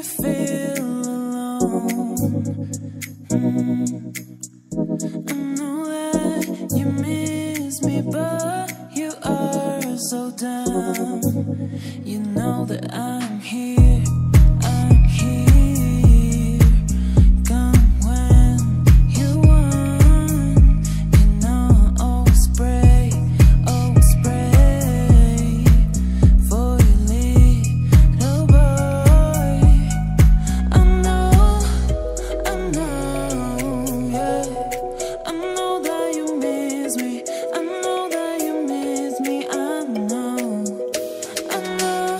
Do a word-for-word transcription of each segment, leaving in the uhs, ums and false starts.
feel alone. mm. I know that you miss me, but you are so dumb. You know that I'm here, I'm here. Come when you want. You know I always pray, always pray for your little boy. I know, I know, yeah. I know that you miss me. I know that you miss me. I know, I know,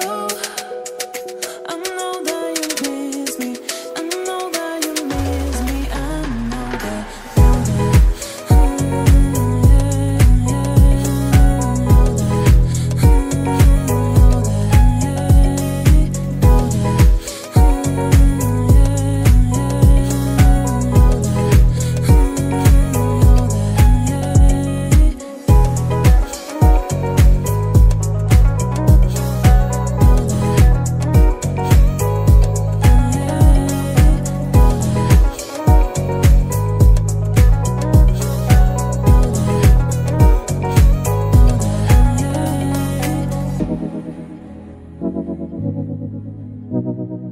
I know that you miss me. I know that you miss me. I know that, know that. Mm, yeah, yeah, know that. Mm, know that, yeah, know that. Mm, yeah, yeah, know that. Thank you.